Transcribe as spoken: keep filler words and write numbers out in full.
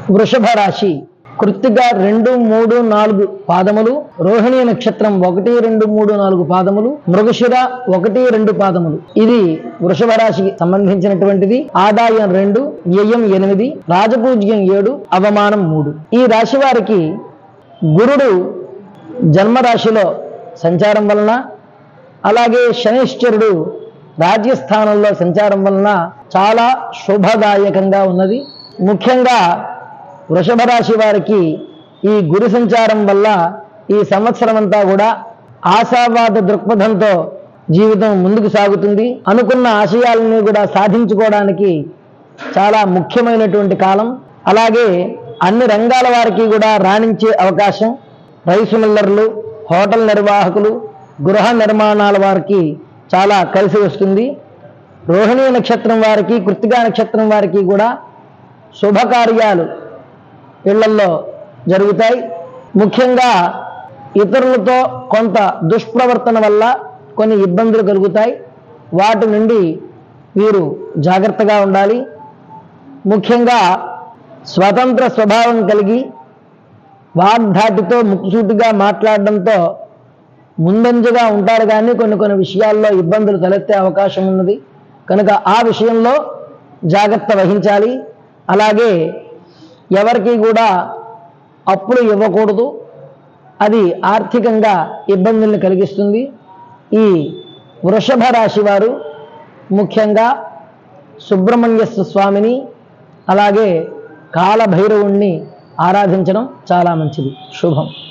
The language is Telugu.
వృషభ రాశి కృత్తిక రెండు మూడు నాలుగు పాదములు, రోహిణి నక్షత్రం ఒకటి రెండు మూడు నాలుగు పాదములు, మృగశిర ఒకటి రెండు పాదములు. ఇది వృషభ రాశికి సంబంధించినటువంటిది. ఆదాయం రెండు, వ్యయం ఎనిమిది, రాజపూజ్యం ఏడు, అవమానం మూడు. ఈ రాశి వారికి గురుడు జన్మరాశిలో సంచారం వలన, అలాగే శనైశ్చరుడు రాజ్యస్థానంలో సంచారం వలన చాలా శుభదాయకంగా ఉన్నది. ముఖ్యంగా వృషభ రాశి వారికి ఈ గురు సంచారం వల్ల ఈ సంవత్సరం అంతా కూడా ఆశావాద దృక్పథంతో జీవితం ముందుకు సాగుతుంది. అనుకున్న ఆశయాలని కూడా సాధించుకోవడానికి చాలా ముఖ్యమైనటువంటి కాలం. అలాగే అన్ని రంగాల వారికి కూడా రాణించే అవకాశం. రైసు మిల్లర్లు, హోటల్ నిర్వాహకులు, గృహ నిర్మాణాల వారికి చాలా కలిసి వస్తుంది. రోహిణి నక్షత్రం వారికి, కృత్తికా నక్షత్రం వారికి కూడా శుభకార్యాలు ఇళ్లల్లో జరుగుతాయి. ముఖ్యంగా ఇతరులతో కొంత దుష్ప్రవర్తన వల్ల కొన్ని ఇబ్బందులు కలుగుతాయి. వాటి నుండి వీరు జాగ్రత్తగా ఉండాలి. ముఖ్యంగా స్వతంత్ర స్వభావం కలిగి వాగ్ధాటితో ముక్కుసూటిగా మాట్లాడడంతో ముందంజగా ఉంటారు, కానీ కొన్ని కొన్ని విషయాల్లో ఇబ్బందులు తలెత్తే అవకాశం ఉన్నది. కనుక ఆ విషయంలో జాగ్రత్త వహించాలి. అలాగే ఎవరికి కూడా అప్పులు ఇవ్వకూడదు, అది ఆర్థికంగా ఇబ్బందుల్ని కలిగిస్తుంది. ఈ వృషభ రాశి వారు ముఖ్యంగా సుబ్రహ్మణ్య స్వామిని, అలాగే కాలభైరవుణ్ణి ఆరాధించడం చాలా మంచిది, శుభం.